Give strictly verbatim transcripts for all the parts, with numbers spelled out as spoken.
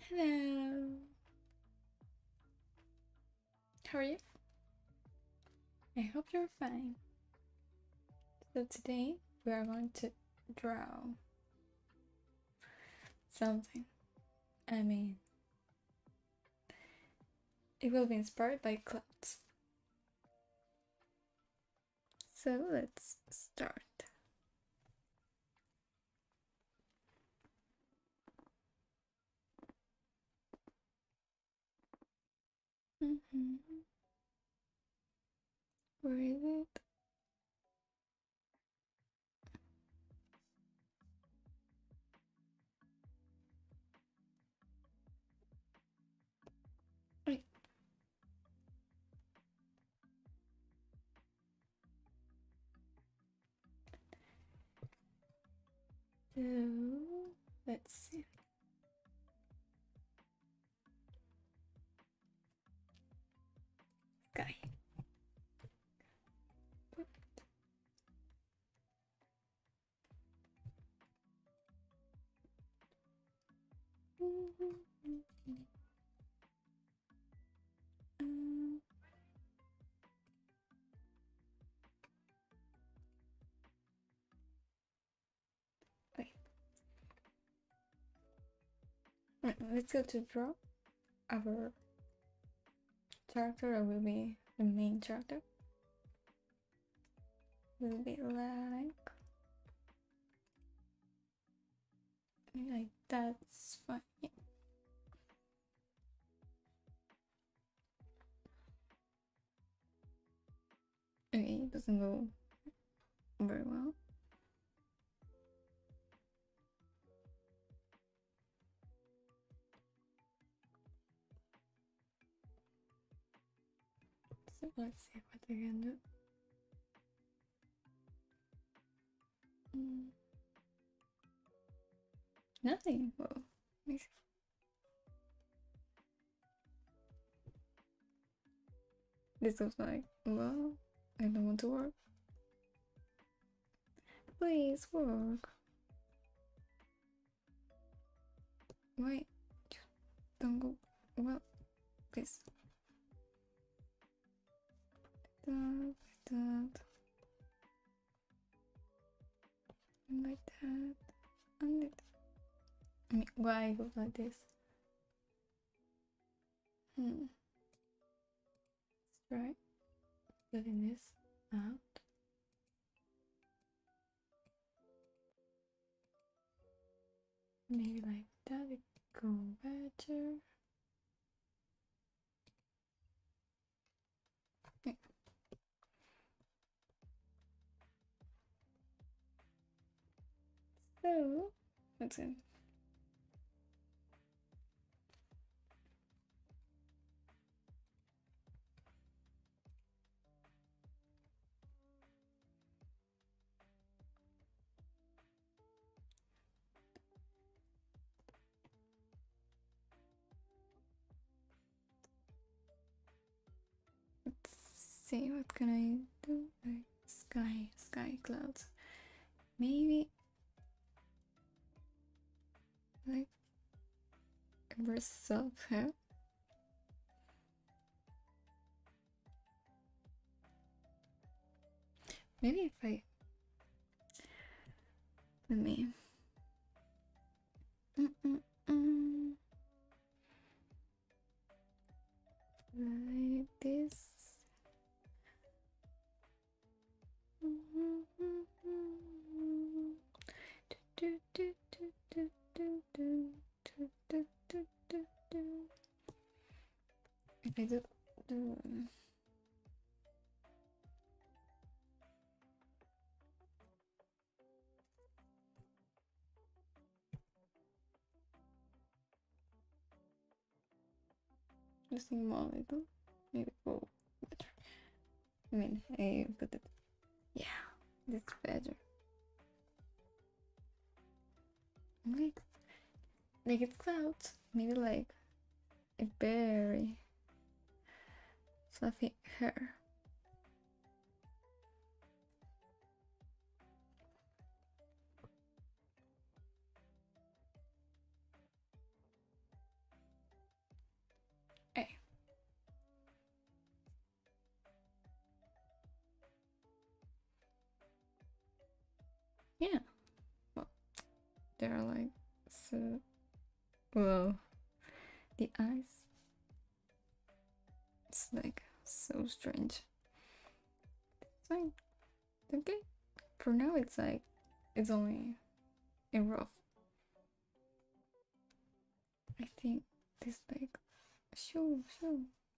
Hello. How are you? I hope you're fine. So today we are going to draw something. I mean, it will be inspired by clouds. So let's start. Mm-hmm. Where is it? Wait. So let's see. Sky. Um, wait. Right, let's go to draw. Our character will be the main character. Will be like like that's fine. Yeah. Okay, it doesn't go very well. So let's see what I can do. Mm. Nothing. Whoa. This was like, well, I don't want to work. Please work. Why? Don't go. Well, please. That, that. Like that. And like that. I mean, why go like this? Hmm. Let's try getting this out. Maybe like that. It go better. Okay. So, let's see. Let's see, what can I do? Like sky, sky clouds. Maybe like a burst of hair. Maybe if I let me mm -mm -mm. Like this. If I do, do just a more little, maybe go better. I mean, I put it. Yeah, this is better. Like, like it's clouds. Maybe like a very fluffy hair. Yeah, well, they're like so. Whoa, the eyes. It's like so strange. It's fine. Okay. For now, it's like it's only in rough. I think this like sure sure.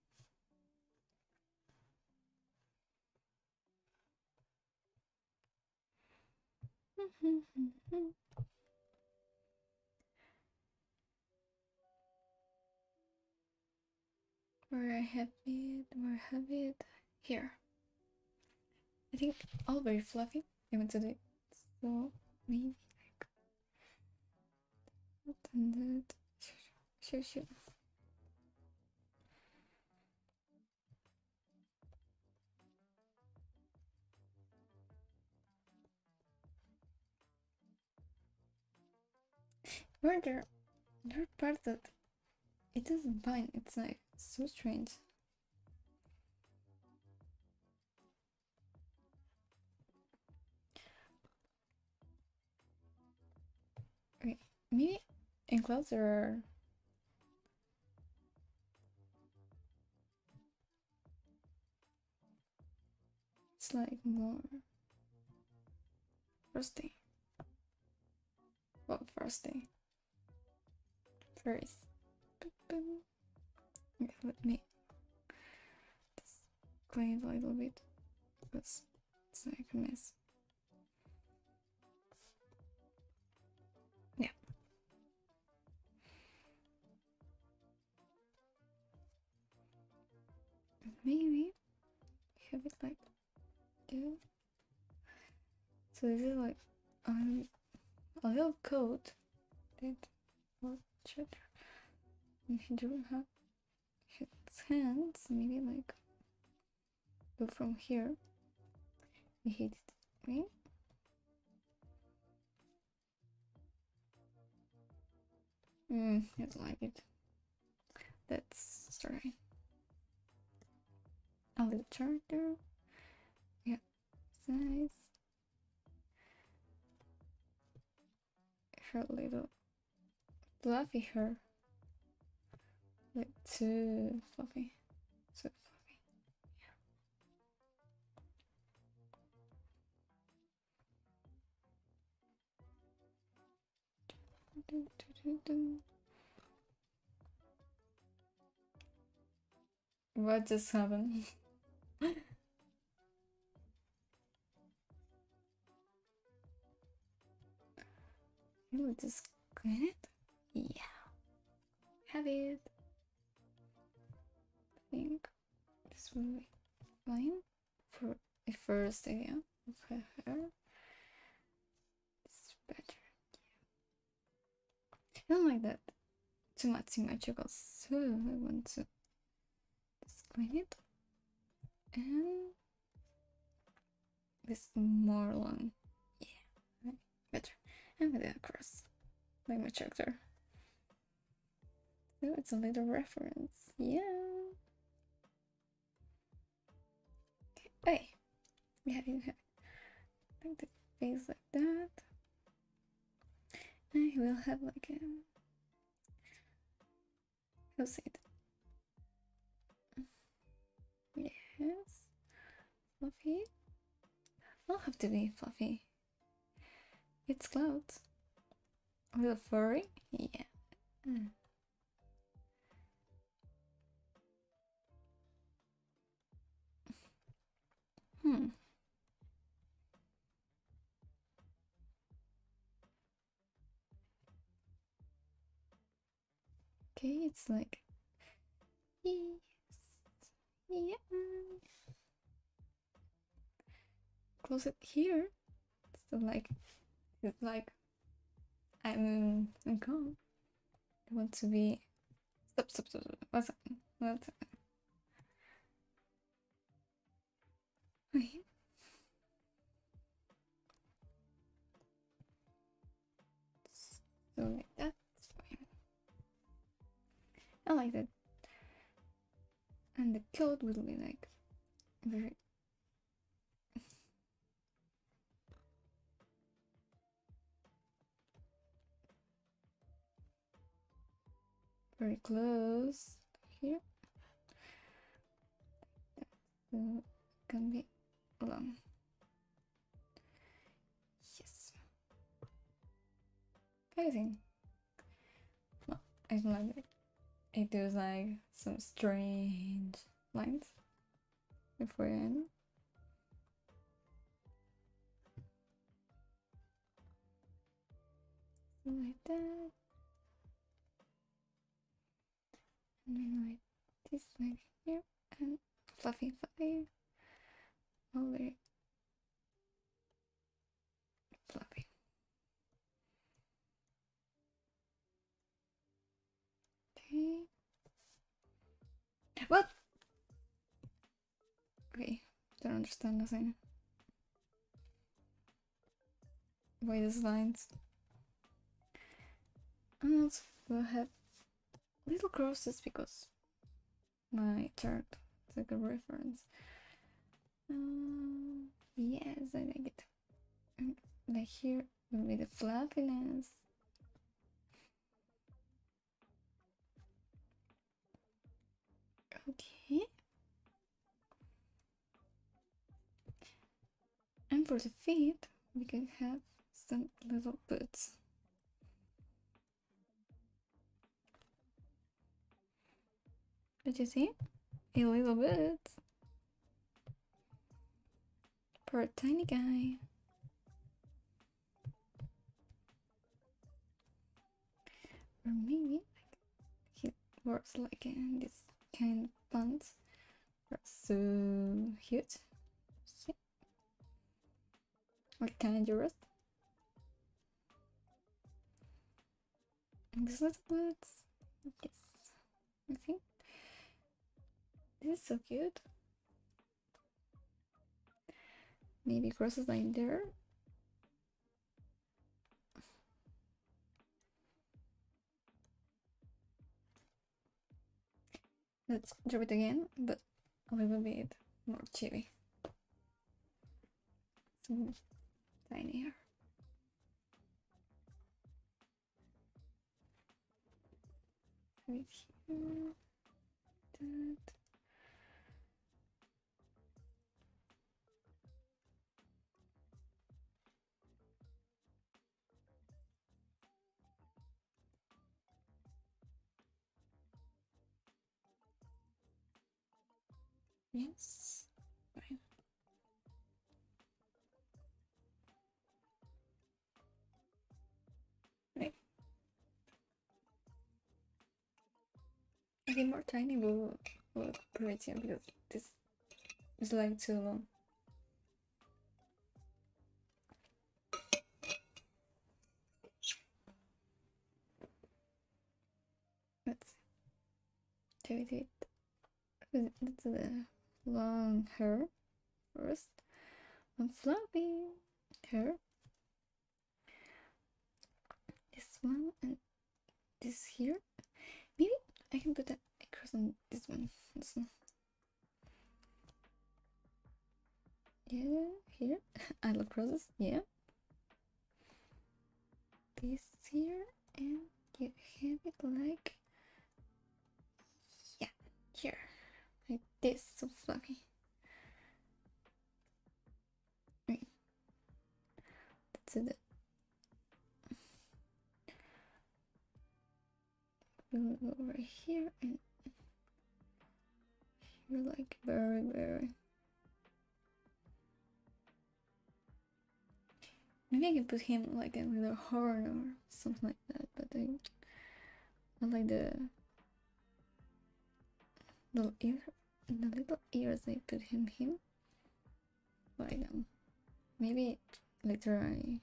Where I have it, where I have it here. I think all very fluffy even today. So maybe like and that. Sure, sure. Where there, there are parts that it doesn't bind. It's like so strange. Okay, maybe in clouds there are. It's like more frosty. Well, frosty. First. Okay, let me just clean it a little bit because it's like a mess. Yeah. Maybe have it like yeah. So this is like um a little coat that what should he do have his hands maybe like go from here. We hit it, right? Hmm, I don't like it. Let's start. A little charter. Yeah, size. Her little fluffy hair. Like too fluffy. So fluffy. Yeah. What just happened? You will just clean it? Yeah. Have it. I think this will be fine for the first idea of her hair. It's better. I don't like that too much symmetrical, so I want to just clean it and this more long. Yeah, better. And with it across, like my character. So it's a little reference. Yeah. Hey, yeah, you have like the face like that. I will have like a how's it? Yes, fluffy. I'll have to be fluffy. It's clouds. A little furry. Yeah. Mm. Hmm. Okay, it's like yes, yeah. Close it here. So like it's like I'm I'm gone. I want to be. Stop, stop, stop. stop. What's up? What's up? Wait. So like that's fine. I like that. And the coat will be like very very close here. That can be long. Yes. I think. No, I don't like it. It does like some strange lines before I end. Like that. And then like this like here and fluffy fluffy. Oh very fluffy. Okay. What? Okay, don't understand nothing. Why these lines? I also will have little crosses because my chart is like a reference. Um, yes, I like it. And like here will be the fluffiness. Okay. And for the feet, we can have some little boots. Did you see? A little bit. For a tiny guy. Or maybe like he works like in this kind of pants. Are so cute. See? Or dangerous. And these little boots. Yes. I think this is so cute. Maybe crosses like there. Let's drop it again, but a little bit more chibi. So tinier. Right here. That. Yes. Fine. Right. I think more tiny will look prettier because this is like too long. Let's do it. Let's do the long hair first. And floppy hair. This one and this here. Maybe I can put a cross on this one also. Yeah, here. I love crosses, yeah. This here, and you have it like, yeah, here. Like this, so fluffy. Right. Let's do that. We'll go over here and here, like very, very. Maybe I can put him like a little horn or something like that, but I, I like the little ear, the little ears I put him him. But I don't. Maybe later I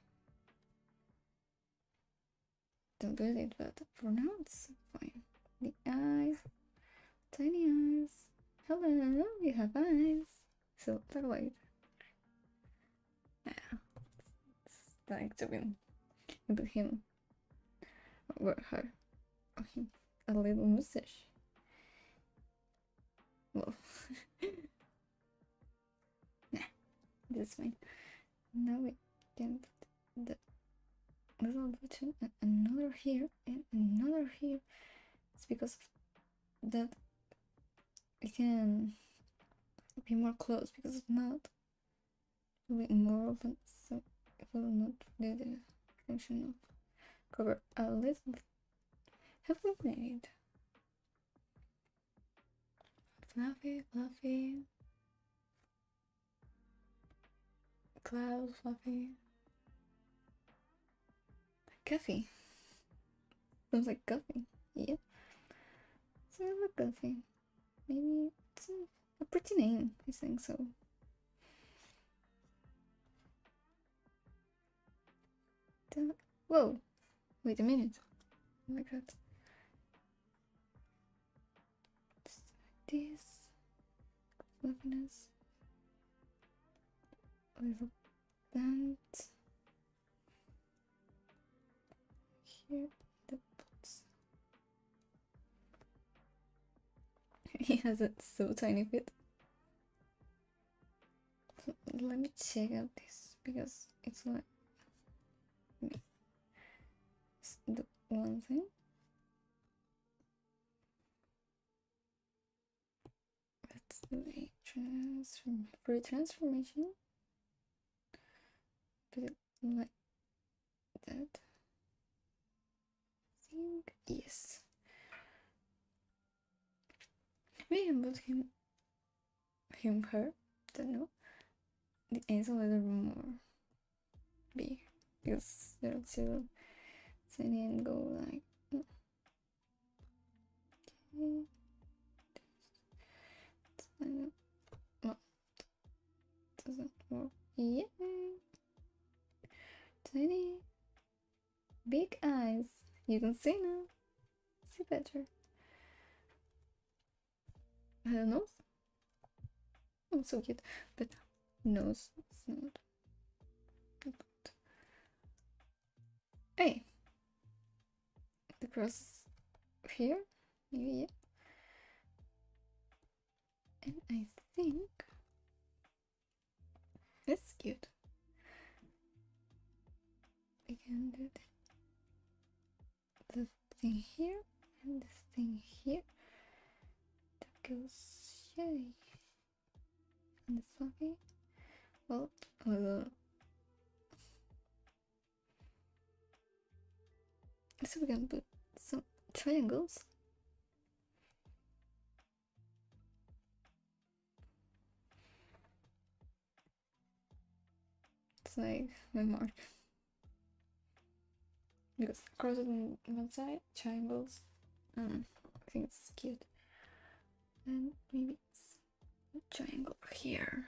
don't put it, but for now it's fine. The eyes, tiny eyes. Hello, you have eyes. So talk about it. Yeah, it's like to be put him or her or him a little mustache. Well, nah, this is fine. Now we can put the little button and another here and another here. it's because of that it can be more close, because if not, it will be more open, so it will not do the function of cover a little. Have we made fluffy, fluffy, cloud, fluffy, coffee? Sounds like coffee. Yeah, sounds like coffee. Maybe it's a, a pretty name. I think so. Whoa! Wait a minute. Oh my god. This fluffiness, a little band here, the boots. He has a so tiny fit. So let me check out this, because it's like it's the one thing. Let's do a transform free transformation. Put it like that. I think yes. We can put him, him, her. Don't know. The ends a little more big, because they're still tiny and go like. Okay. Well, doesn't work. Yeah. Tiny, big eyes. You can see now. See better. Her nose. Oh, so cute. But nose, it's not. Hey, the cross is here. Maybe, yeah. And I think that's cute. We can do the thing here and this thing here. That goes yay. And this fluffy. Well, a little. So we can put some triangles. It's like my mark. Because crosses on one side, triangles. Um, I think it's cute. And maybe it's a triangle here.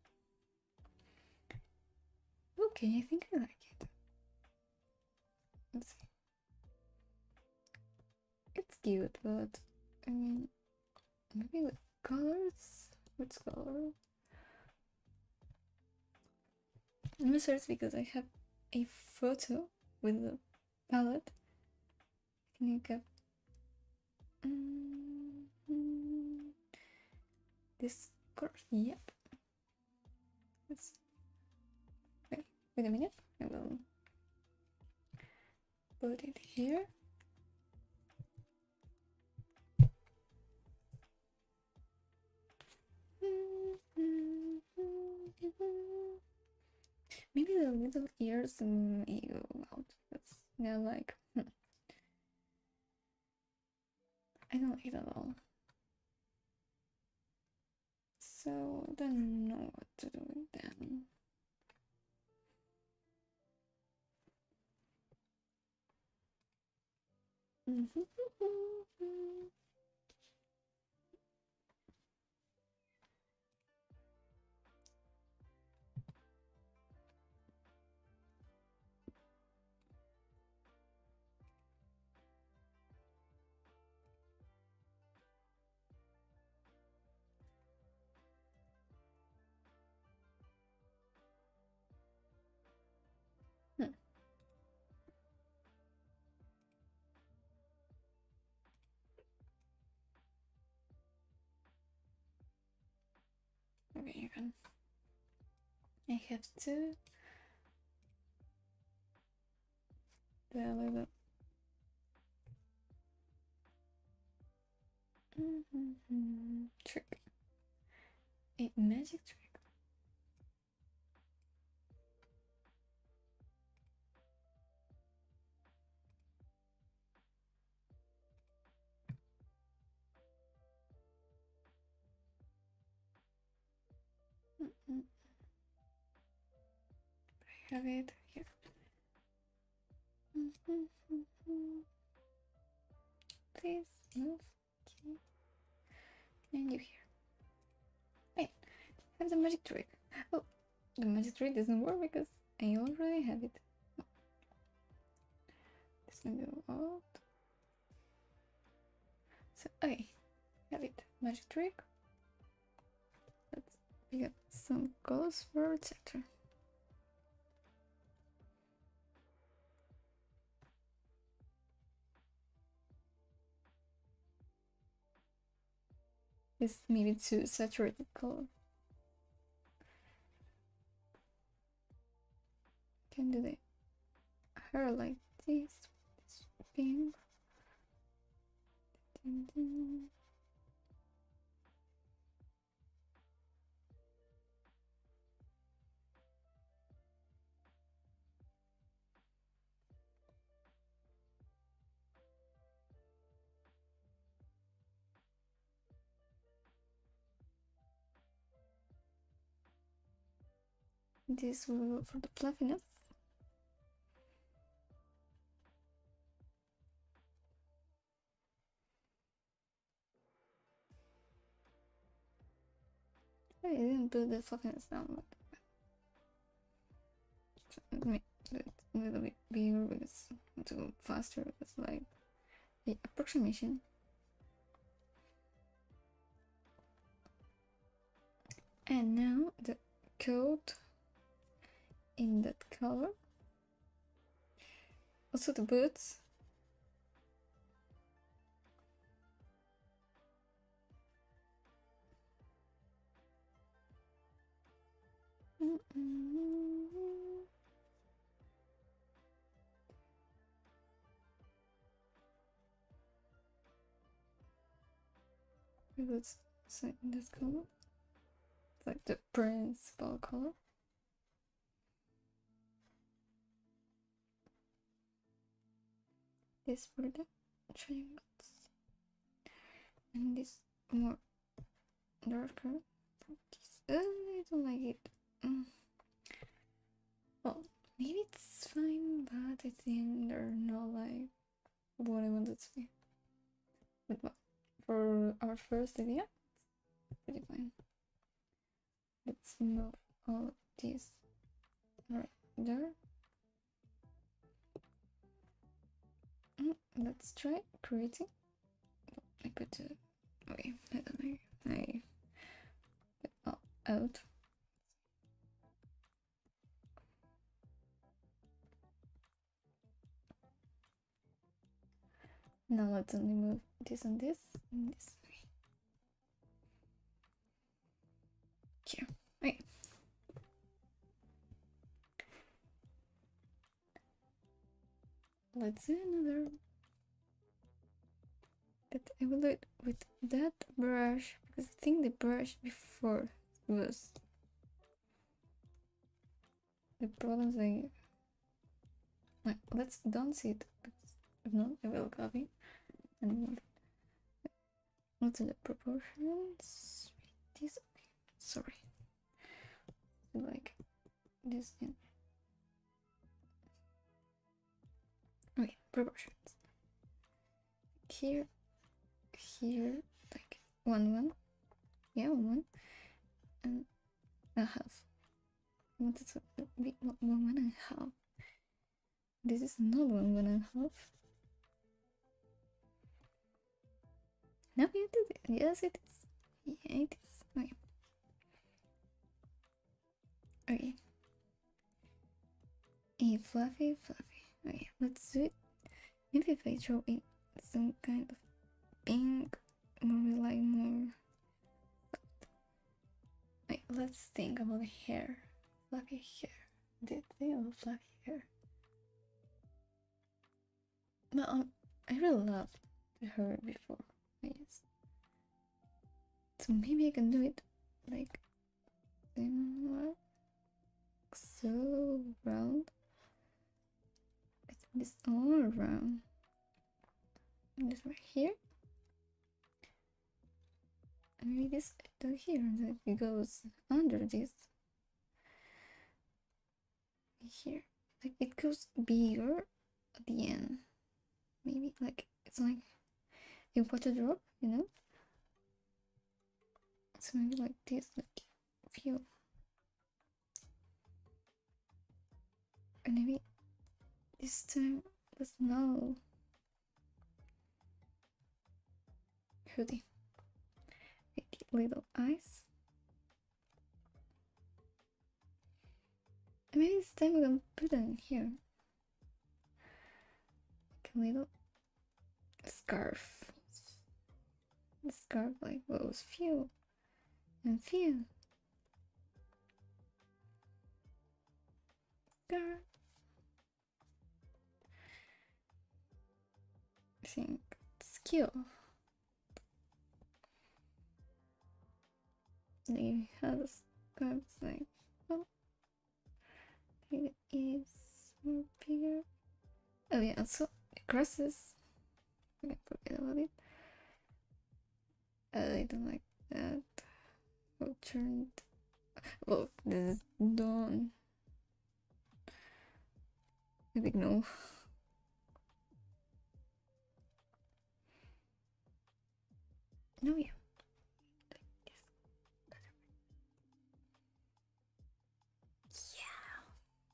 Okay, I think I like it. Let's see. It's cute, but I mean, maybe with colors. Which color? Let me search, because I have a photo with the palette. Can you get mm-hmm. this color? Yep. Let's wait. Wait a minute. I will put it here. Maybe the little ears may go out. That's they're like hmm. I don't like it at all. So I don't know what to do with them. Mm-hmm. Hmm. Okay, you can. I have to do a little Mm-hmm. Trick. A magic trick. Mm-hmm. I have it here. Mm-hmm. Please move. Okay. And you here. Wait, I have the magic trick. Oh, the magic trick doesn't work because I already have it. This can go out. So I have it. Magic trick. Let's pick up some colors for our chapter. It's maybe too saturated color. Can do the hair like this. This pink. Dun, dun. This will go for the fluffiness. I didn't put the fluffiness down, but let me do it a little bit bigger because I want to go faster. It's like the approximation. And now the coat in that color. Also the boots. Mm-mm. The boots so in this color. It's like the principal color. This for the triangles. And this more darker. Uh, I don't like it. Mm. Well, maybe it's fine, but I think they're not like what I wanted to be. But well, for our first idea, it's pretty fine. Let's move all this right there. Mm, let's try creating. I put the okay. I don't know. I put all out. Now let's only move this and this and this. Here. Wait. Let's do another. But I will do it with that brush because I think the brush before was the problems I. Like, let's don't see it because if not, I will copy and let's do the proportions. This okay. Sorry. Like this in okay, proportions. Here, here, like one one. Yeah, one one. And a half. I want it to be one one and a half. This is not one one and a half. No, it is. Yes, it is. Yeah, it is. Okay. Okay. A fluffy, fluffy. Okay, let's do it. Maybe if I throw in some kind of pink, more like more. Wait, let's think about hair. Fluffy hair. Did they have fluffy hair? But um, I really loved her before. Yes. So maybe I can do it like similar, so round. This all around. And this right here. And maybe this to here that it goes under this. Here. Like it goes bigger at the end. Maybe like it's like a water drop, you know? So maybe like this, like few. And maybe this time with no hoodie. Little eyes. And maybe this time we can put it in here. Like a little scarf. The scarf like goes few and few. Scarf. I think skill. They have scarves like oh, it is more bigger. Oh yeah, also crosses. I can forget about it. Uh, I don't like that. Oh, turned. Well, this is done. I think no. No, yeah. Yeah.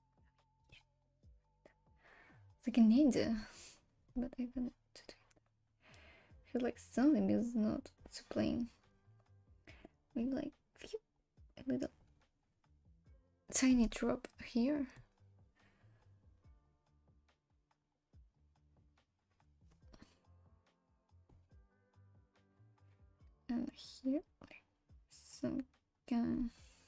It's like a ninja, but I don't know to do it. I feel like something is not too plain. Maybe like phew, a little tiny drop here. And here, like some kind.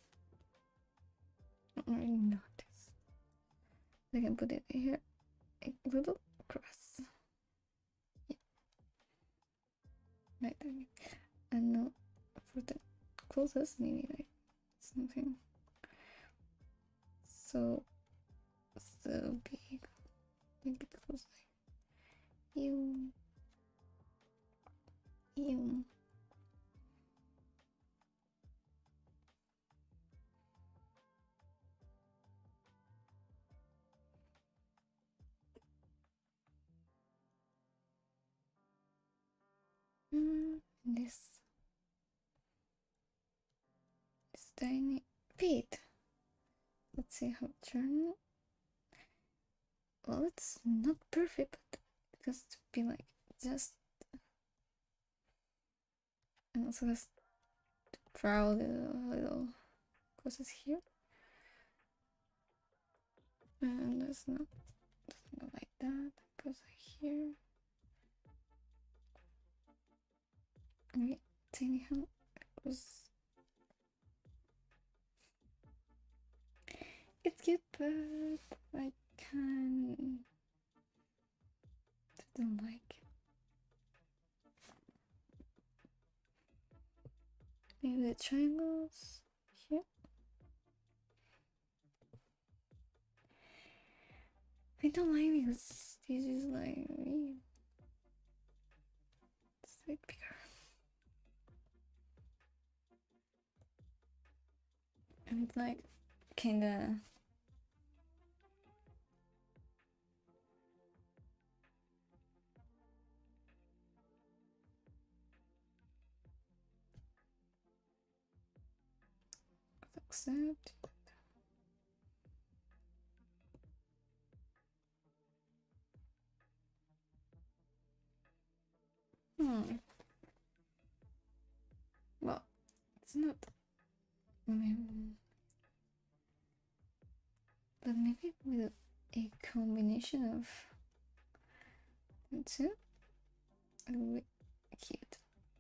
Not really notice. I can put it here, a little cross. Yeah. Right there. And now for the closest, maybe like something so so big. Make it close like you. You. Mm, this is tiny feet. Let's see how to turn it. Well, it's not perfect, but it has to be like just. And also has to draw the little crosses here. And that's not, doesn't go like that. It goes here. Okay, tiny hand goes. It's cute, but I can don't like. Maybe the triangles here. I don't like because this is like really it's a bit bigger. And it's like kinda accept. Hmm. Well, it's not. I mean, but maybe with a combination of the two, it would be cute.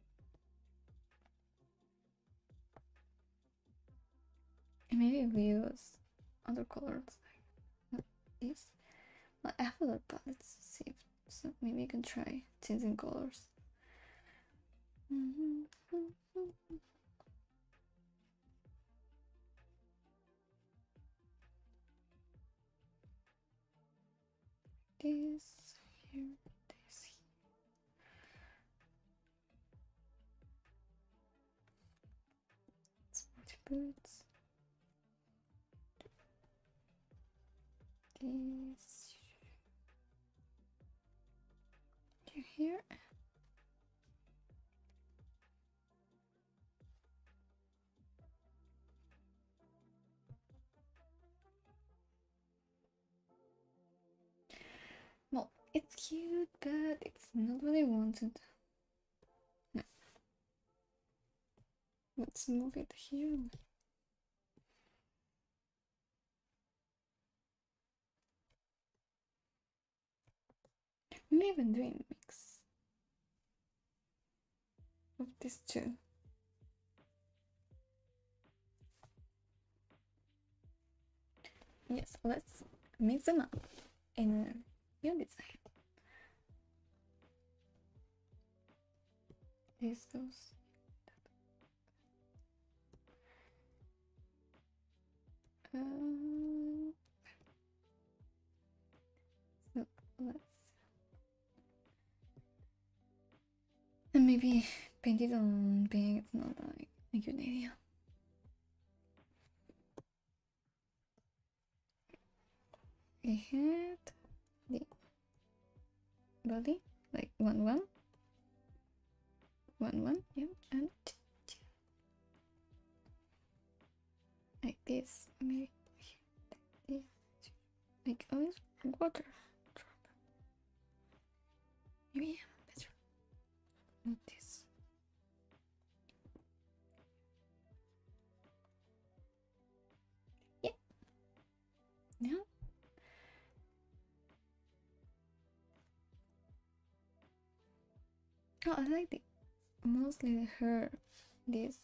And maybe we use other colors like this. Well, I have other palettes saved, so maybe I can try changing colors. this here, this here. Sporty boots. This here. Well, it's cute, but it's not what I wanted. No. Let's move it here. Maybe I'm doing a mix of these two. Yes, let's mix them up in a new design. This goes. Um, so let's and maybe paint it on pink. It's not like a good idea. The head, the body, like one one, one one, yeah, and like this, maybe this, like always water drop. Maybe better. Not this. Yeah. Now. Oh, I like the mostly the hair. This.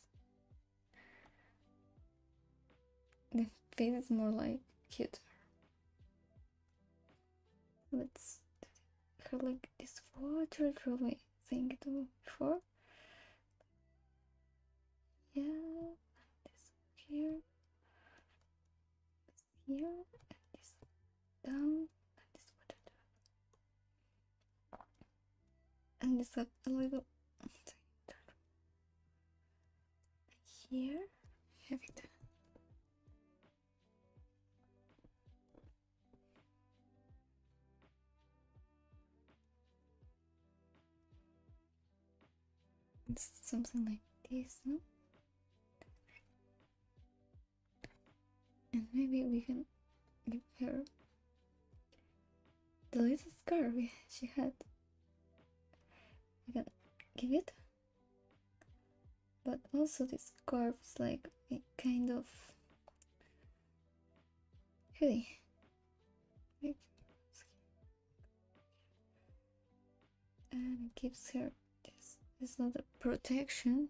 The face is more like cute. Let's her like this water probably think it before. Yeah, this here, this here, and this down, and this water down. And this up a little here. Have it. It's something like this, no? And maybe we can give her the little scarf she had. We can give it, but also this scarf is like a kind of hoodie. And it gives her this. It's not a protection.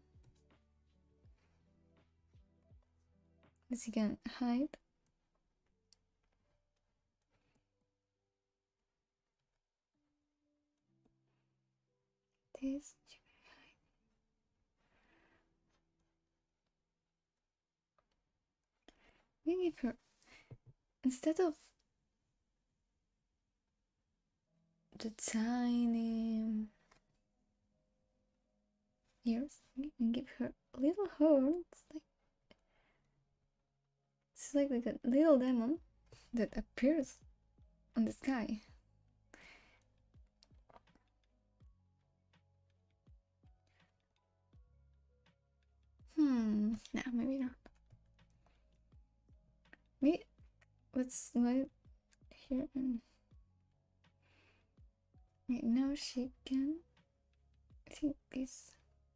As you can hide. This you can hide. We give her, instead of the tiny ears, we can give her little horns. Like it's like, like a little demon that appears on the sky. Hmm, no, maybe not. Maybe let's slide here and right now she can, I think this.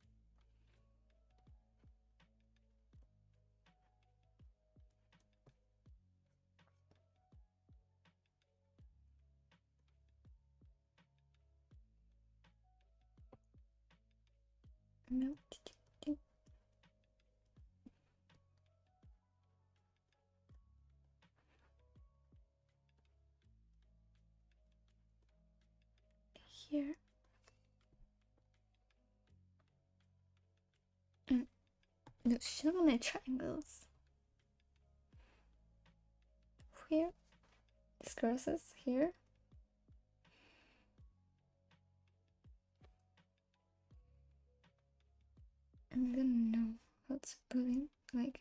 No. Here. And the shonen triangles. Here. This crosses here. to put in, like.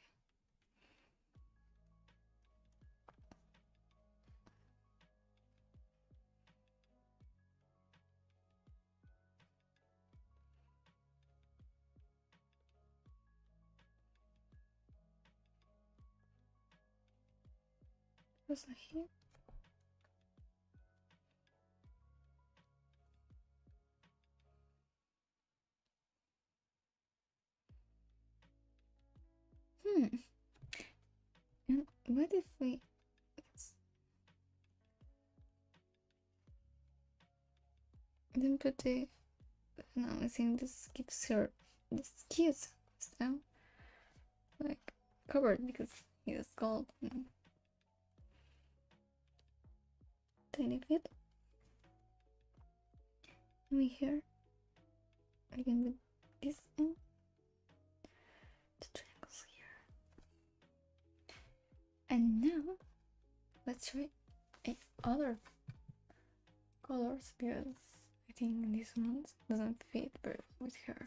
Was I here? Hmm. And what if we then put the? No, I think this gives her this cute style, like covered because he is gold. Mm. Tiny bit. And we here again with this in the triangles here. And now let's try eight other colors because I think this one doesn't fit very well with her.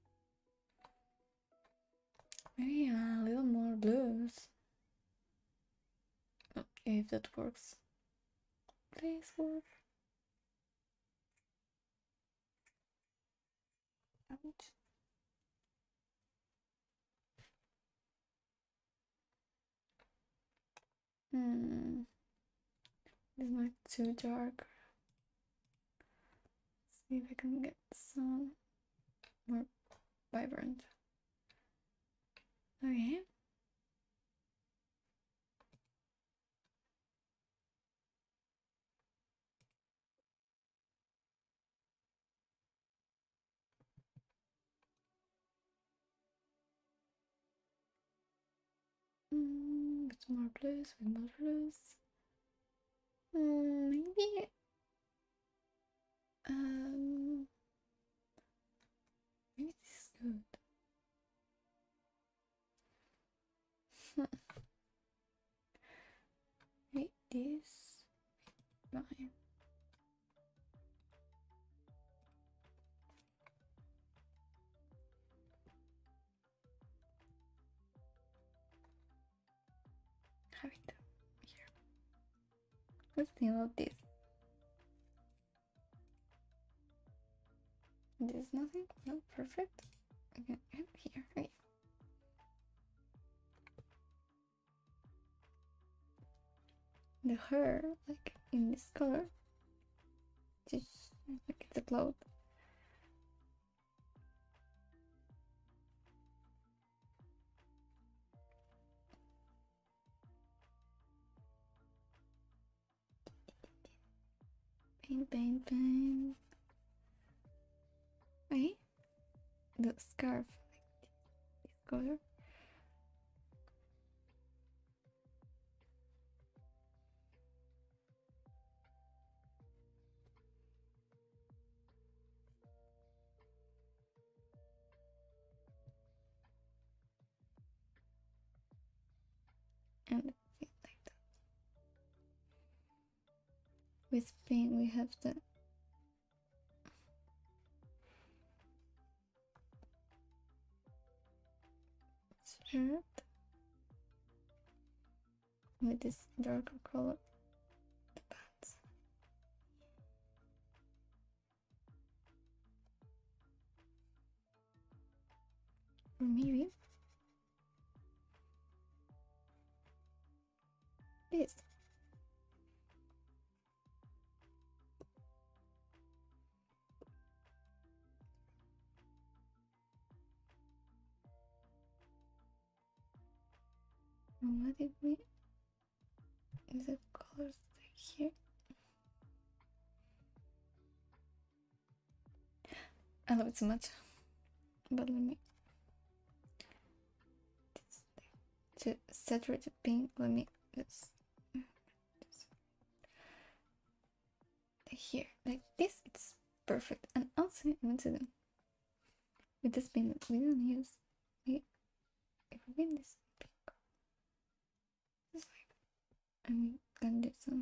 Maybe a little more blues. Oh, if that works. Please work. Ouch. Hmm. This might be too dark. Let's see if I can get some more vibrant. Okay. Mm, with more blues, with more blues. Mm, maybe um maybe this is good. Maybe this fine. Have it here. What's the thing about this? There's nothing? No, perfect. Okay, here. Okay. The hair, like in this color, just like it's a cloud. Paint, paint, paint. Wait, the scarf, like this color. And it like that. With paint, we have the shirt with this darker color, the pants. Or maybe this. And what if we the colors here? I love it so much, but let me to saturate the pink. Let me just here like this. It's perfect. And also I want to do with this pin that we don't use. We if we win this pink, it's like and we can do some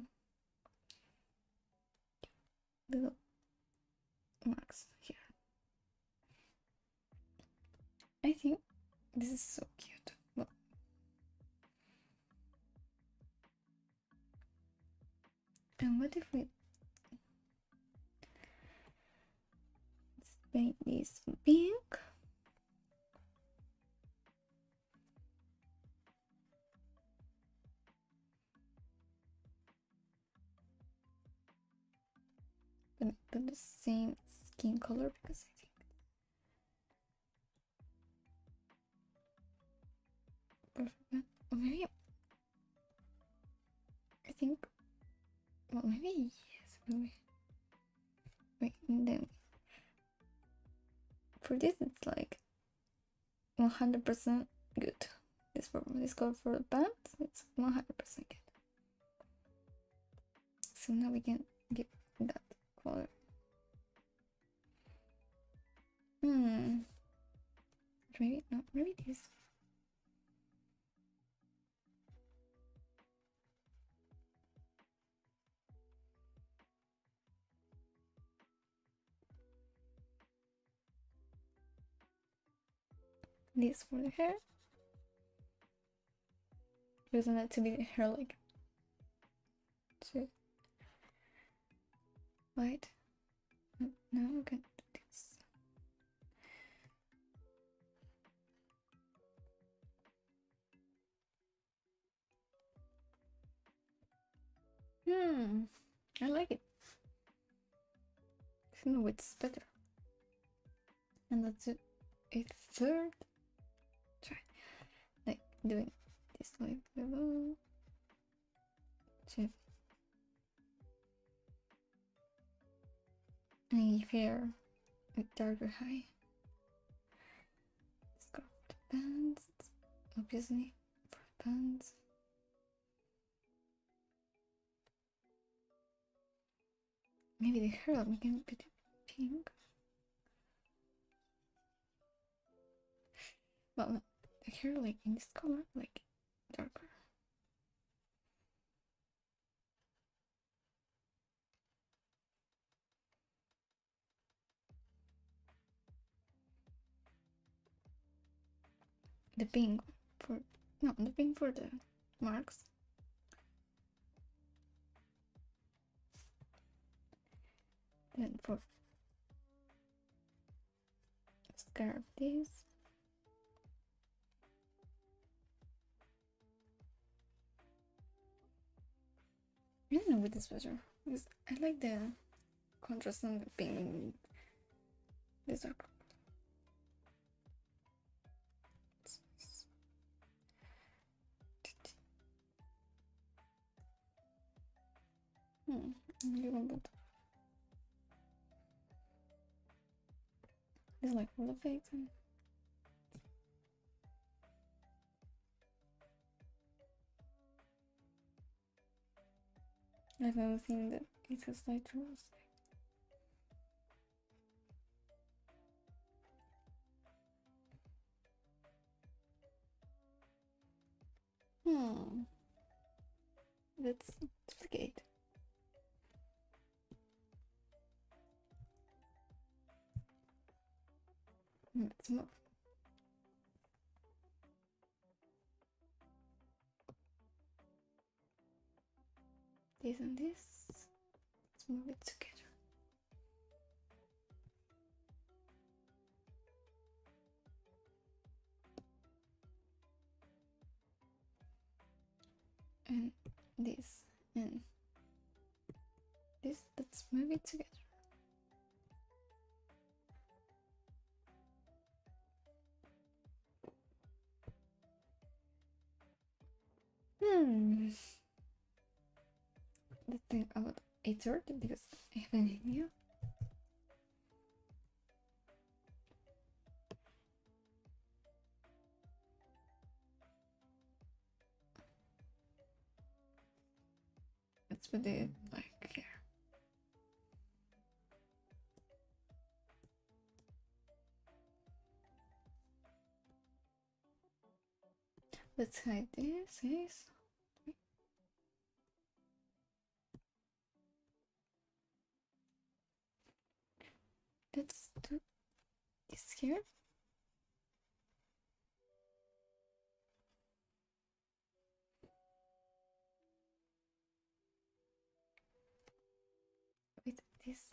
little marks here. I think This is so cute. Well, and what if we paint this pink? But put the same skin color because I think perfect. Or maybe I think. Well, maybe yes. Maybe. Wait, and then for this it's like one hundred percent good. This for this color for the pants, it's one hundred percent good. So now we can give that color. Hmm. Maybe no. Maybe this. This for the hair. Doesn't have to be the hair like to white. Now we can do this. Hmm. I like it. I know it's better. And that's it. A third. Try like doing this like level. Check. And hair with darker high. Scarf the pants. Obviously for the pants. Maybe the hair we can put it pink. Well, no, the hair like in this color, like darker. The pink for no, the pink for the marks. Then for scarf this. I don't know what is better because I like the contrast on the pink. These are hmm, you want to it's like all the fakes and I've never seen that it has light rose. Hmm. Let's duplicate. Let's move. This and this. Let's move it together. And this and this. Let's move it together. Hmm. Let's think about a third because I have an idea. Let's put it like here. Let's hide this. Yes. Let's do this here. this.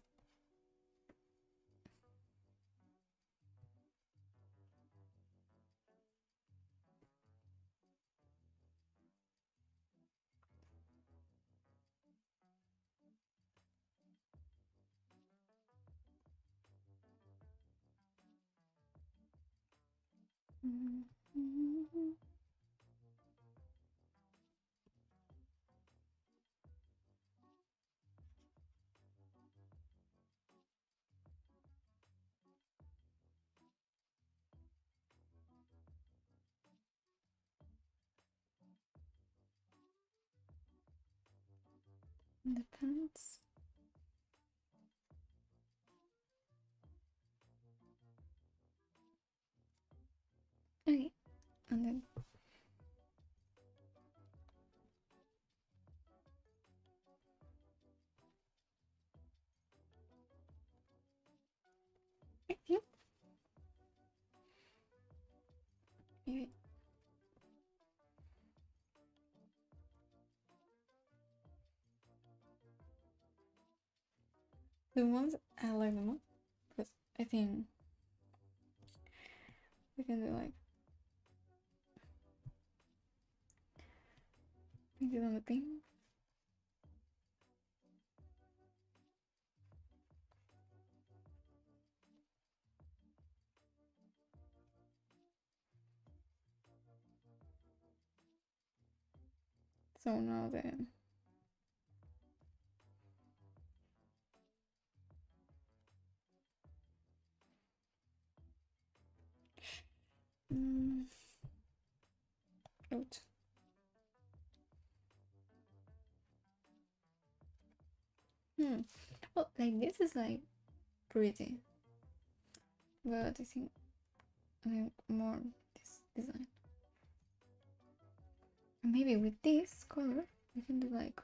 Mm-hmm. The pants. Okay, and then I think maybe the ones I like the most because I think we can do like maybe on the thing. So now then. Mm. Out. Hmm. Well, like this is like pretty, but I think I think more this design. Maybe with this color we can do like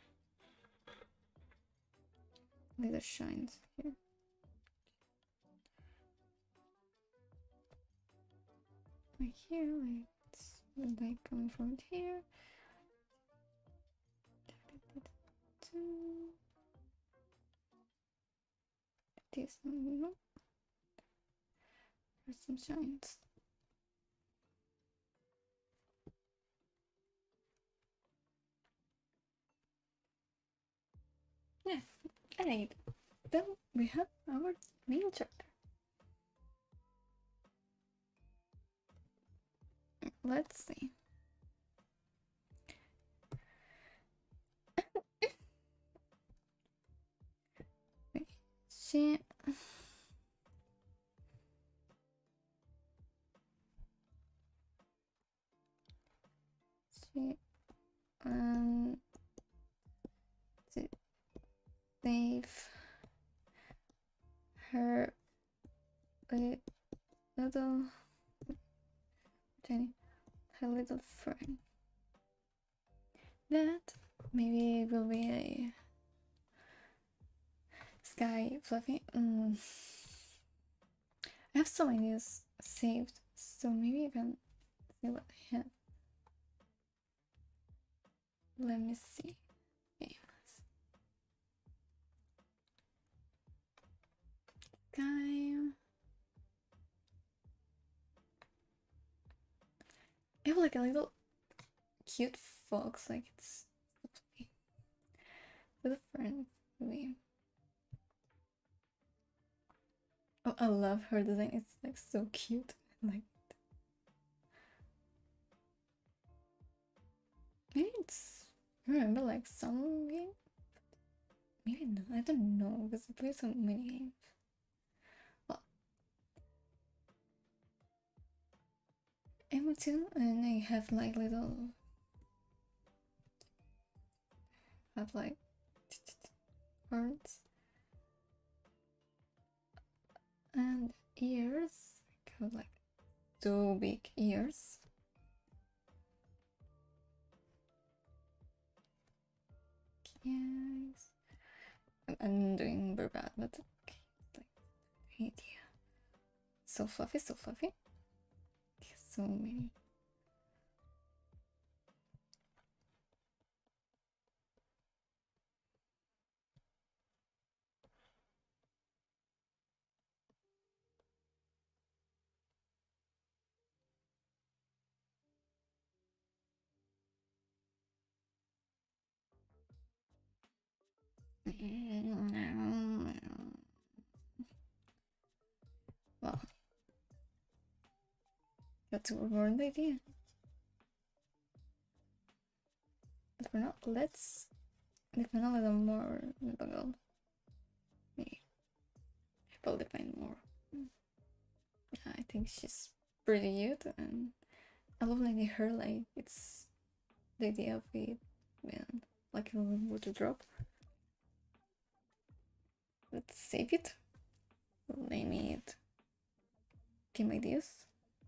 little shines here. Like here, like it's like coming from here. This one, no. There's some shines. Yeah, alright. Then we have our main chapter. Let's see. Wait, she she um to save her little tiny her little friend. That maybe will be a sky fluffy. Mm. I have some ideas saved, so maybe I can see what I have. Let me see. Okay. Sky. I have like a little cute fox, like it's with a friend. Maybe. Oh, I love her design. It's like so cute. Like maybe it's I remember like some game. Maybe not. I don't know because I play so many games. Well, M two, and I have like little have like words and ears. I have like two big ears. Yes, I'm doing very bad, but okay. Like idea. So fluffy, so fluffy. So many. Well, that's a good idea. But for now, let's define a little more Mikel. Maybe we'll define more. I think she's pretty cute, and I love like her. Like it's the idea of it, man. Like a water drop. Let's save it. We'll name it Game Ideas.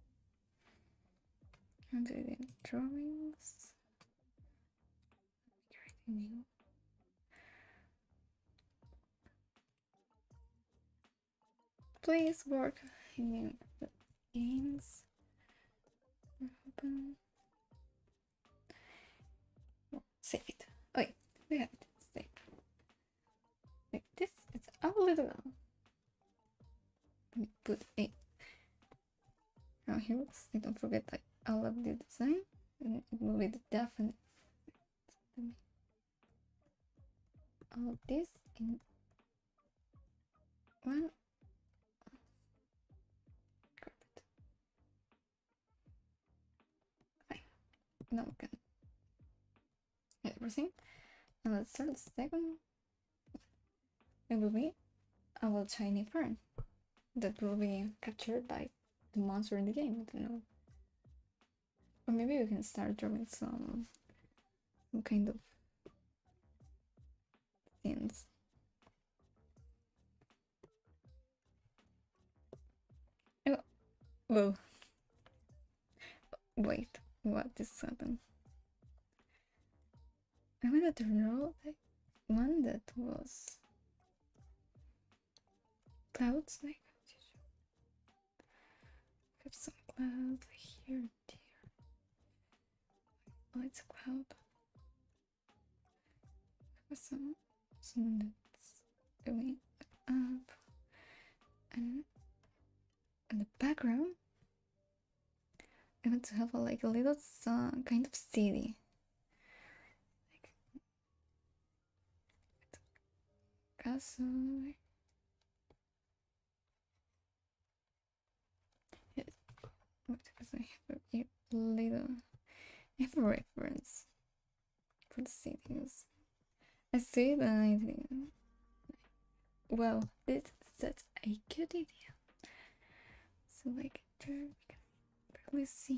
And do the drawings. New. Please work in new games. Open. Oh, save it. Oh, wait, we have it. Save. Like this, it's our little. Let me put a. Now here, I don't forget that I love the design, and it will be the definite. Let me. All of this in one. Fine. Now we can everything. And let's start the second. It will be our tiny friend that will be captured by the monster in the game. I don't know. Or maybe we can start drawing some, some kind of things. Oh, whoa. Wait, what is happening? I wanted to know like one that was clouds, like have some clouds here and there. Oh, it's a cloud. Have some some that's going up, and in the background I want to have a, like a little uh, kind of city. Like castle. Yes. Because I have a little I have a reference for the cities. I see it and I think, well, this is such a good idea. So like there we can barely see.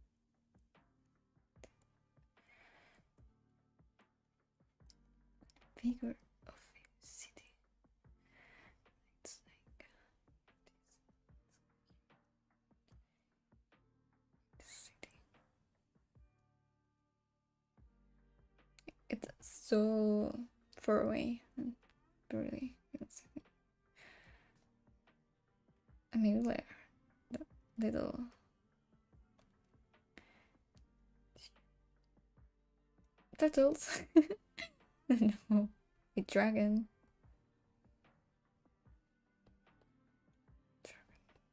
Figure of a city. It's like this city. It's so far away and barely can see it. I mean, where the little turtles. No, a dragon. Dragon.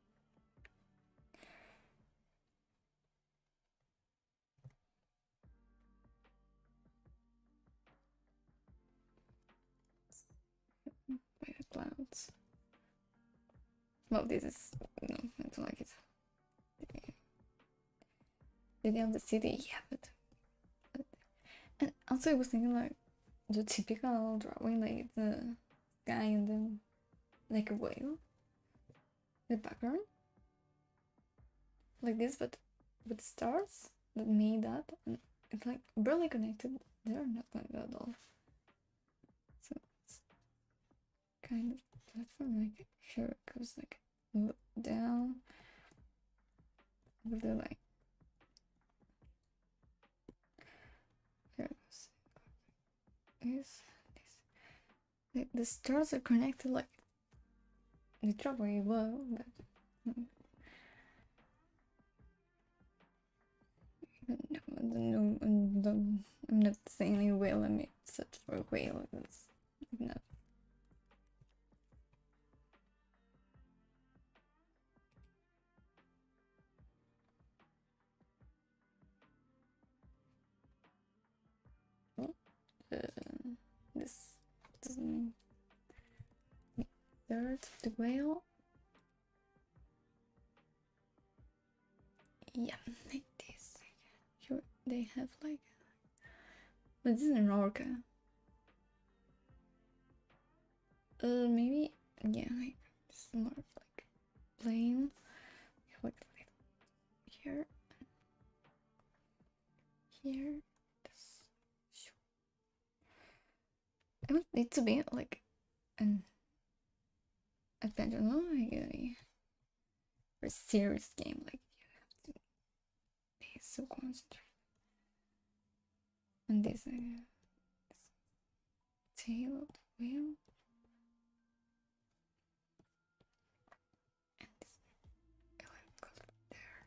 By the clouds. Well, this is no, I don't like it. The idea of the city, yeah, but, but and also I was thinking like the typical drawing, like the sky and then like a whale, the background, like this, but with stars that made that, and it's like barely connected. They're not like that at all. So it's kind of platform, like here it goes like look down, but they're like here it goes. This, this. The, the stars are connected like they drop very low, but mm, no, I don't know. I don't, I'm not saying a whale. I mean, set for a whale. It's not. Uh, this doesn't third of the whale. Yeah, like this. Here they have like, but this is an orca. Uh, maybe yeah, like it's more of like plain. Like here, here. This. It would need to be like an adventure, no, like a, a serious game. Like you have to be so concentrated. And this, uh, this tail of the whale. And this color there,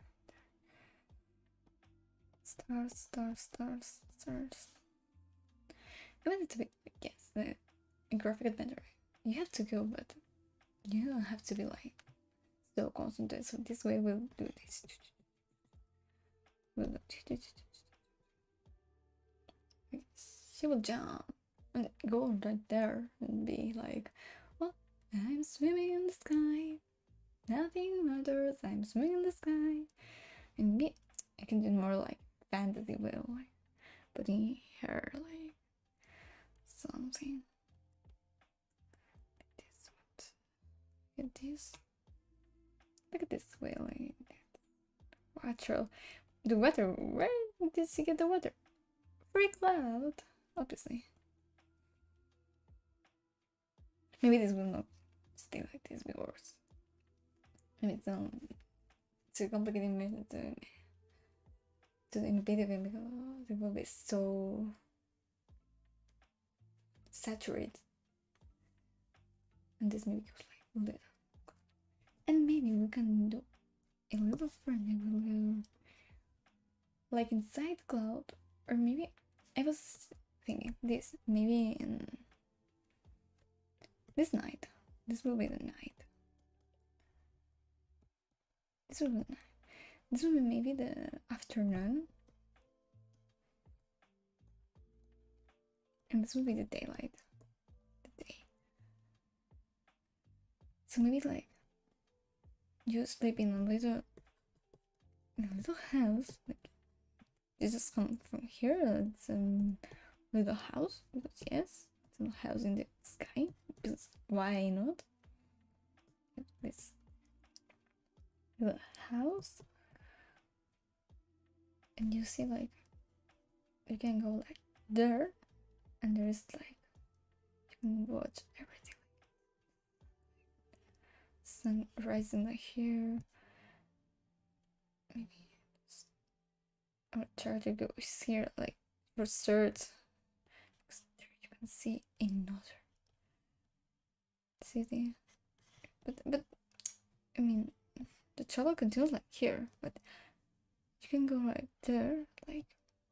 there. Stars, stars, stars, stars. I want it to be, yes, the a graphic adventure. You have to go, but you don't have to be like so concentrated. So this way we'll do this. We'll do she will jump and go right there and be like, well, I'm swimming in the sky. Nothing matters. I'm swimming in the sky. And me, I can do more like fantasy will, like putting her like something. Like this one. Look at this. Look at this whale. Like water. The water. Where did she get the water? Free cloud. Obviously. Maybe this will not stay like this because maybe it's um too complicated method to to in a video game because it will be so saturated. And this maybe goes like a little. And maybe we can do a little further. We'll go like inside cloud, or maybe I was thinking this maybe in this night. This will be the night. This will be the night. This will be maybe the afternoon. And this will be the daylight. The day. So maybe like you sleep in a little in a little house. Like you just come from here. It's a little house. Because yes, it's a house in the sky. Because why not? This little house. And you see like you can go like there, and there is like you can watch everything. Sun rising like here. Maybe I will try to go here like for third. There you can see another city. But but I mean the travel continues like here, but you can go right there, like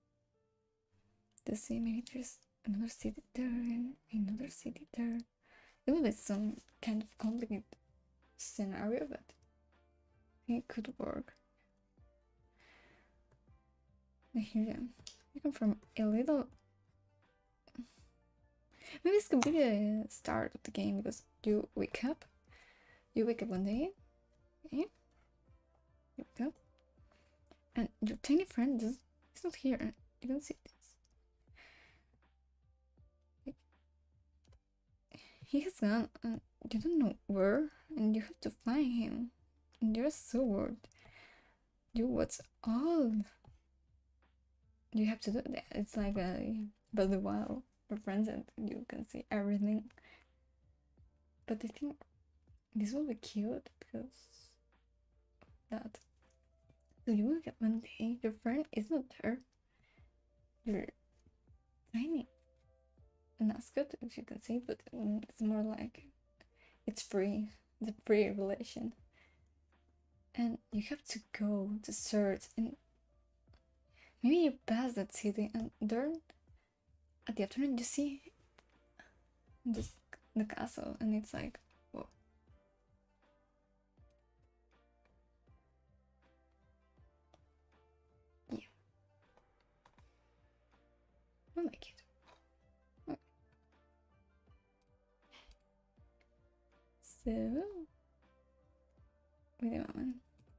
to see maybe there's another city there and another city there. It will be some kind of complicated scenario, but it could work. And here you come from a little. Maybe this could be the start of the game because you wake up. You wake up one day. Okay? You wake up. And your tiny friend just is not here. You don't see this. Like, he has gone and you don't know where, and you have to find him. And you're so worried. You what's all you have to do that. It's like a but while for friends and you can see everything. But I think this will be cute because that. So you wake up one day, your friend is not there. You're tiny. Mascot, if you can say, but it's more like it's free. It's a free relation. And you have to go to search, and maybe you pass that city, and there at the afternoon you see this the castle, and it's like, whoa. Yeah. I like it. So, wait a moment.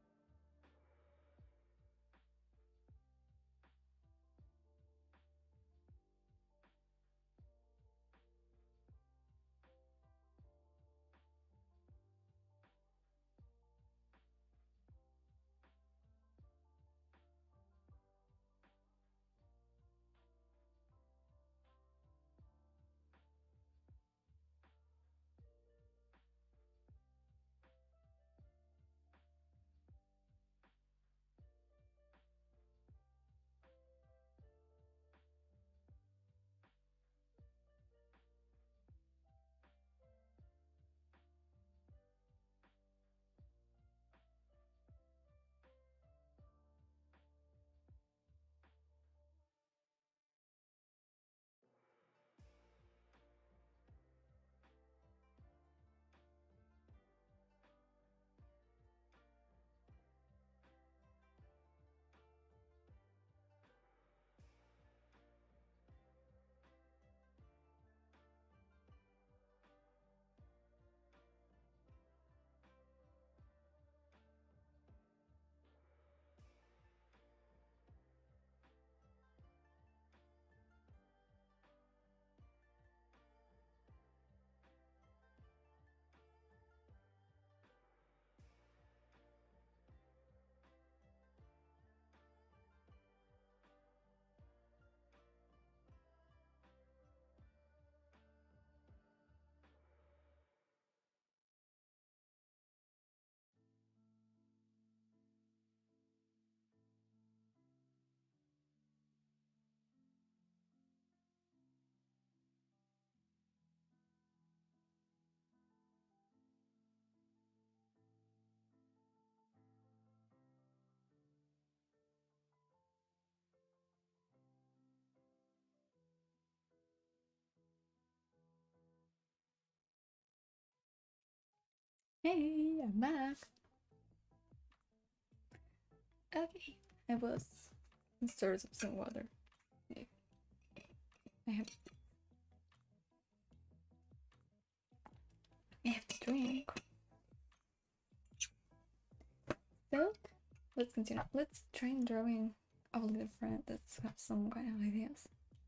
Hey, I'm back. Okay, I was in search of some water. I have I have to drink. So let's continue. Let's try and drawing a little friend that's got some kind of ideas.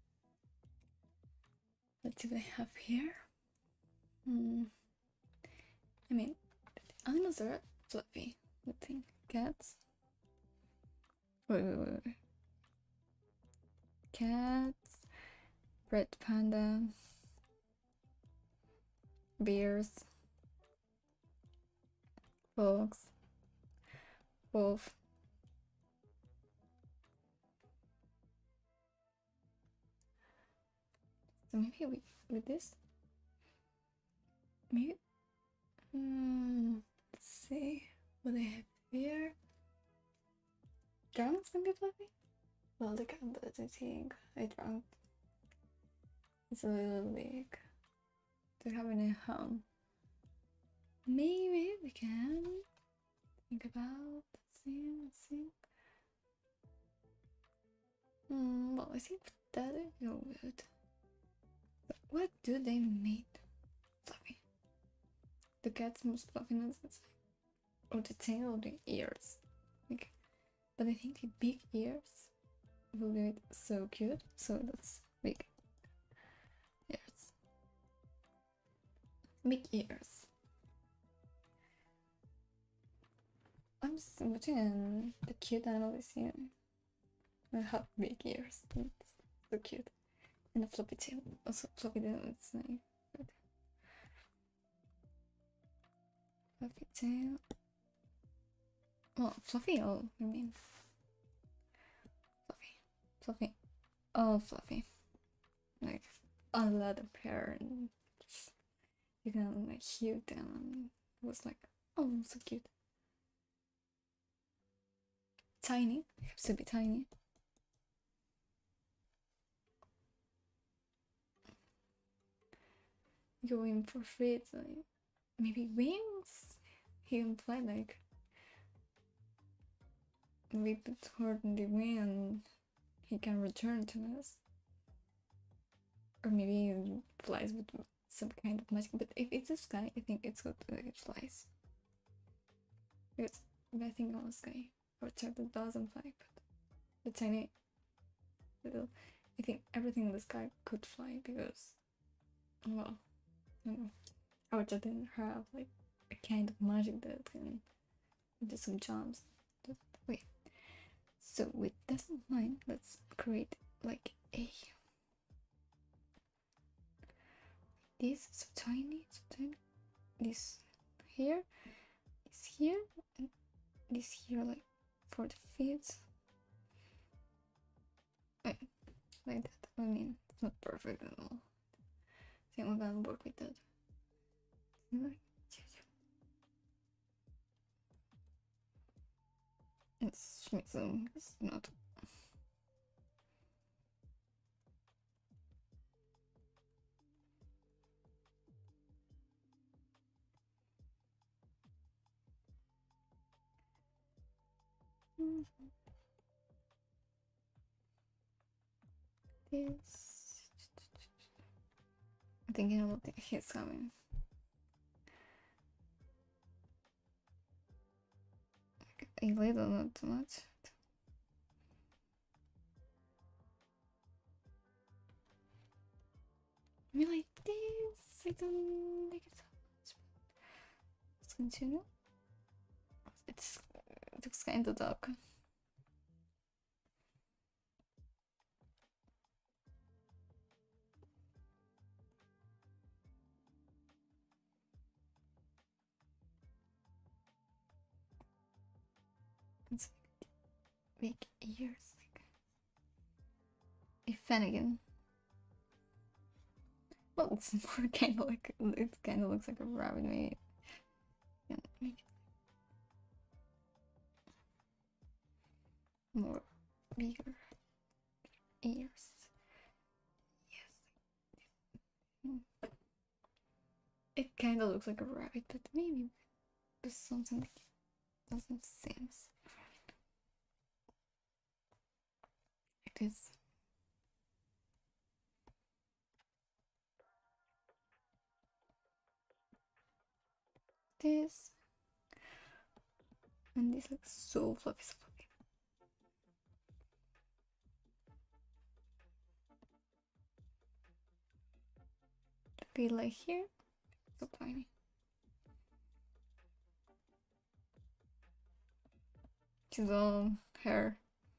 Let's see what I have here. Hmm. I mean, animals are fluffy. Let's think. Cats. Wait, wait, wait, wait. Cats. Red panda. Bears. Fox. Wolf. So maybe we with this. Maybe. Hmm. Let's see what I have here. Dragons can be fluffy. Well, the cat, but I think I drank. It's a little big to have in a home. Maybe we can think about. Let's see. Let's see. Hmm. Well, I think that is go good. But what do they make fluffy? The cat's most fluffiness is or the tail or the ears. Like, but I think the big ears will do it so cute. So that's big ears. Big ears. I'm just imagining the cute animal is here. I have big ears. It's so cute. And a floppy tail. Also floppy tail, it's like good. Floppy tail. Well, fluffy all, I mean. Fluffy. Fluffy. All fluffy. Like a lot of hair and just, you can like hew them and it was like, oh, so cute. Tiny. It has to be tiny. Going for feet, like maybe wings. He can fly like we put her in the wing and he can return to us. Or maybe he flies with some kind of magic. But if it's a sky, I think it's good that it flies. Because I think on the sky, or turtle doesn't fly, but the tiny little, I think everything in the sky could fly because, well, I don't know, our turtle didn't have like a kind of magic that can do some jumps. But wait, so with that in mind, let's create like a this so tiny, so tiny. This here is here, and this here like for the feet. Wait, like that. I mean, it's not perfect at all. I think we're gonna work with that. It's Schmitzen, it's not. This. I'm thinking about the he's coming. A little, not too much. I mean, like this. I don't like it so much. Let's continue. It's it looks kind of dark. It's big ears, like a Fennegan. Well, it's more kind of like it kind of looks like a rabbit, maybe. Yeah, maybe more bigger ears. Yes. It kind of looks like a rabbit, but maybe there's something that doesn't seem right. It is. This and this looks so fluffy, so fluffy. Feel like here, so tiny. She's all hair.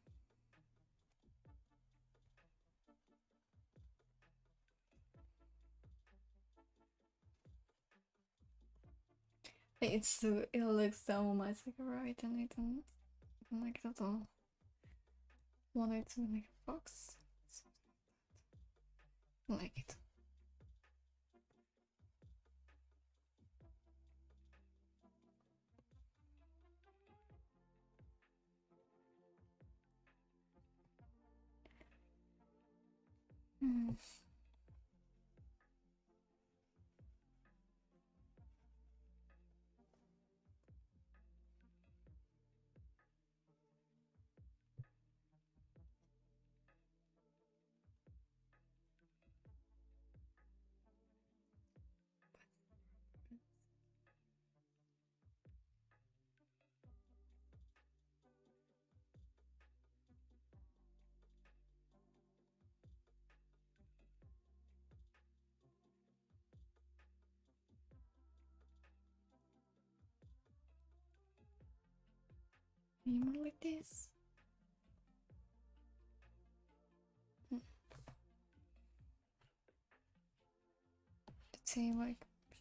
It's so, it looks so much like a rabbit, and I don't, I don't like it at all. I want it to be like a fox. I don't like it. Hmm. Maybe more like this. Hmm. Let's say like.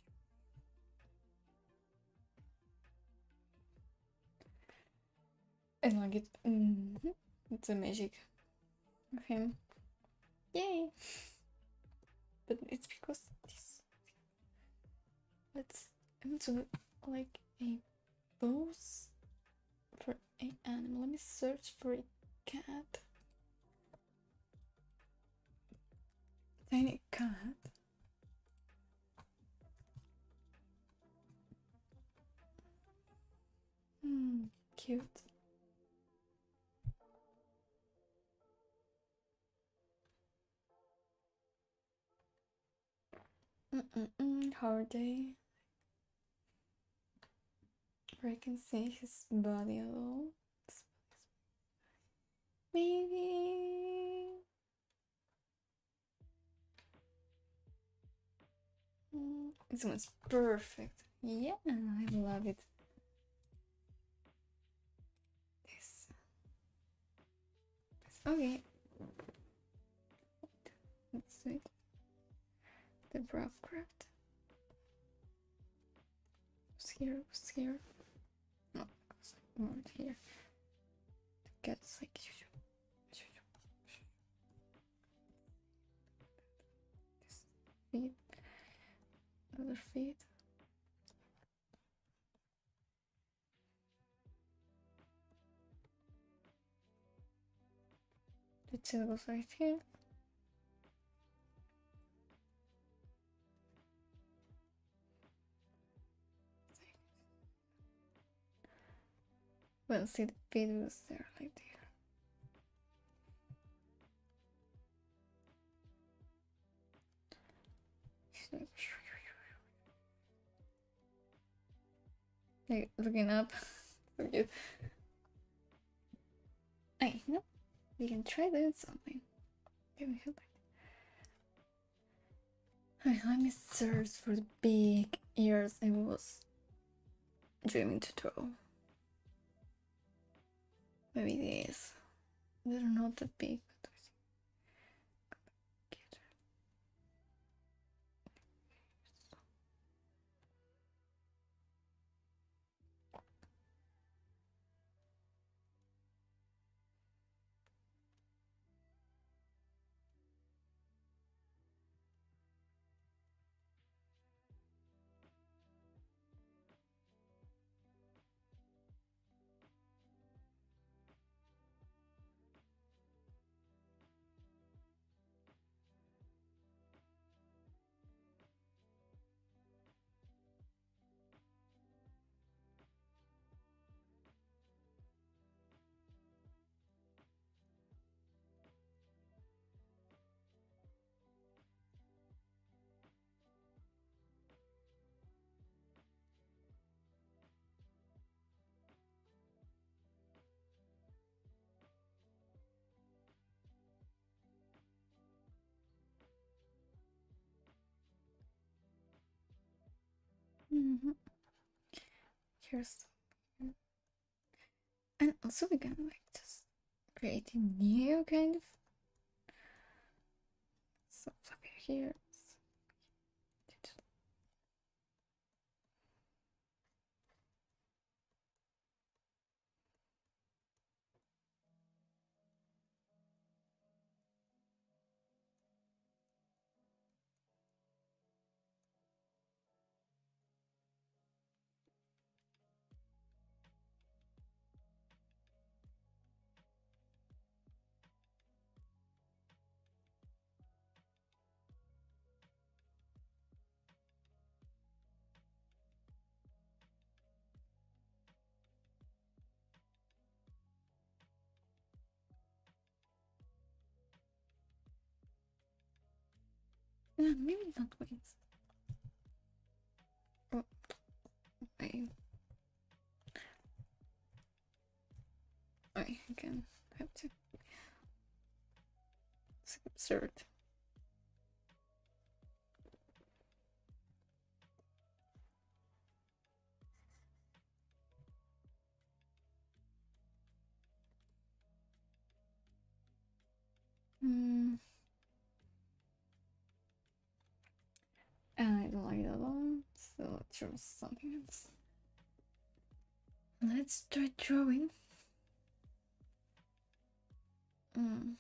I don't like it. Mm -hmm. It's a magic of him. Yay! But it's because this. Let's. I want to like a pose for a animal. Let me search for a cat. Tiny cat. Hmm, cute. Mm-mm-mm, hard day. Where I can see his body at all. Maybe. Mm, this one's perfect. Yeah, I love it. This. this. Okay. Let's see. The rough craft. Who's here? Who's here? No, it's like more here. The cat's like. This feet. Other feet. The tail goes right here. Well, see the feet was there, like there. Like looking up. Forget. I know. We can try doing something. Can we help it? Alright, let me search for the big ears I was dreaming to throw. Maybe these. They're not that big, but mm-hmm. Here's, and also we can like just create a new kind of stuff here. Yeah, maybe not wings. Oh, I, I again have to. It's absurd. Hmm. I don't like it at all, so let's try something else. Let's try drawing. Mm.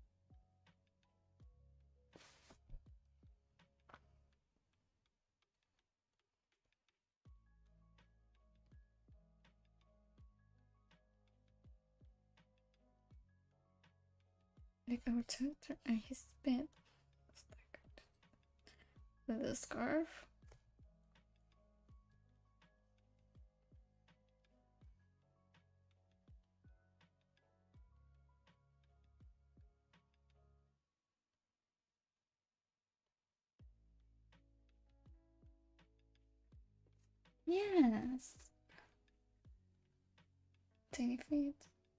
Like our character and his bed. With the scarf. Yes. Tiny feet.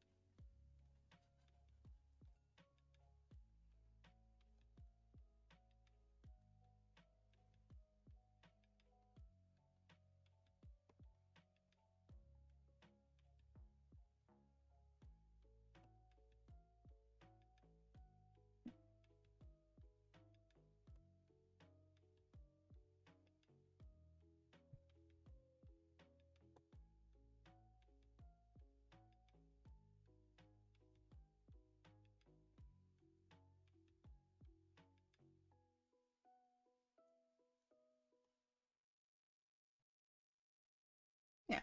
Yeah.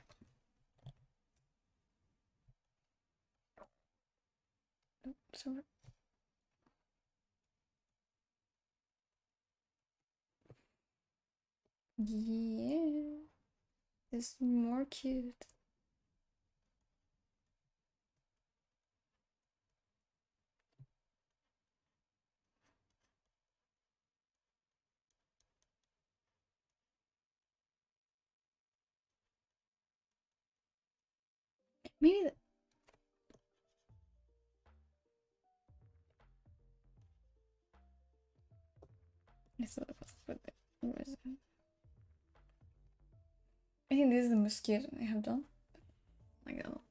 Oh, sorry. Yeah. It's more cute. Maybe the I thought it was what the what was it? I think this is the most cute I have done. Like that.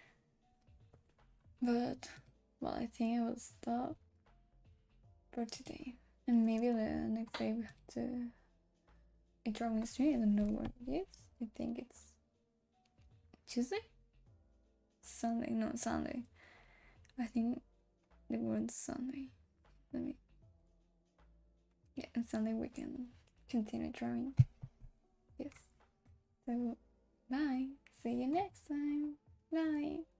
But well, I think I will stop for today. And maybe the next day we have to a drawing stream. I don't know what it is. I think it's Tuesday? Sunday, no Sunday. I think the word Sunday. Let me yeah, and Sunday we can continue drawing. Yes. So bye. See you next time. Bye.